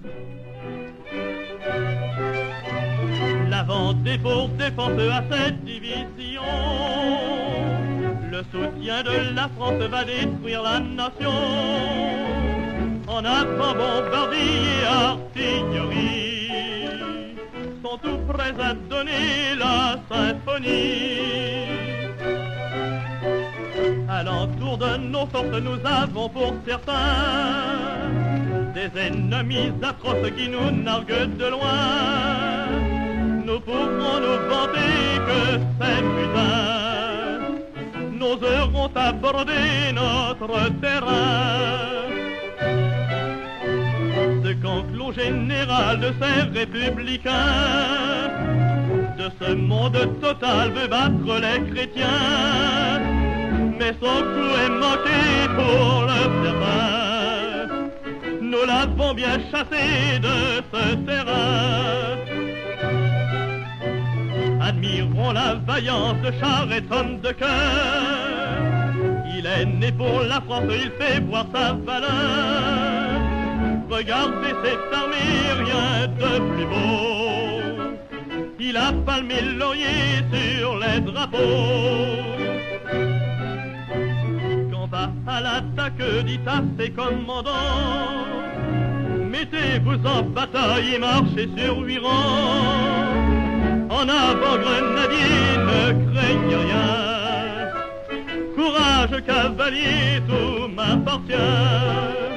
La Vendée pour défense à cette division. Le soutien de la France va détruire la nation. En avant, bombardiers et artillerie sont tout prêts à donner la symphonie. À l'entour de nos forces, nous avons pour certains des ennemis atroces qui nous narguent de loin. Nous pourrons nous vanter que ces putains n'oseront aborder notre terrain. Ce conclos général de ces républicains, de ce monde total veut battre les chrétiens, mais son coup est manqué pour le certain. Nous l'avons bien chassé de ce terrain. Admirons la vaillance de Charest, de cœur. Il est né pour la France, il fait voir sa valeur. Regardez cette armée, rien de plus beau. Il a palmé le laurier sur les drapeaux. Quand va à l'attaque, dit à ses commandants, mettez-vous en bataille et marchez sur 8 rangs. En avant, grenadier, ne craignez rien. Courage, cavalier, tout m'appartient.